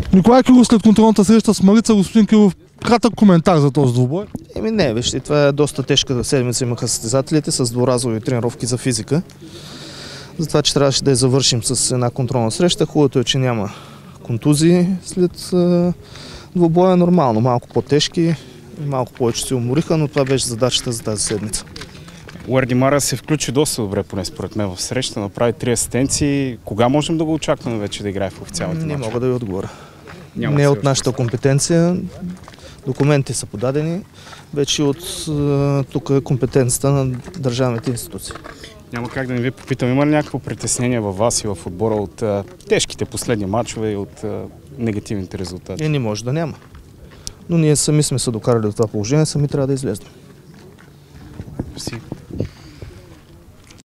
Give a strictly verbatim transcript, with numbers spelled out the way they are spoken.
Николай Киров след контролната среща с Марица. Господин Киров, кратък коментар за този двубой. Еми не, вижте, това е доста тежка седмица имаха състезателите с дворазови тренировки за физика. Затова, че трябваше да я завършим с една контролна среща. Хубавото е, че няма контузии след двубоя. Нормално, малко по-тежки, малко повече се умориха, но това беше задачата за тази седмица. Уерди Мара се включи доста добре, поне според мен в среща, направи три асистенции. Кога можем да го очакваме вече да играе в официалните Не матчове? мога да ви отговоря. Няма Не е от нашата компетенция. Документите са подадени. Вече от тук е компетенцията на държавните институции. Няма как да не ви попитам, има ли някакво притеснение във вас и в отбора от а, тежките последни матчове и от а, негативните резултати? И не може да няма. Но ние сами сме се докарали до това положение, сами трябва да излезнем. Merci.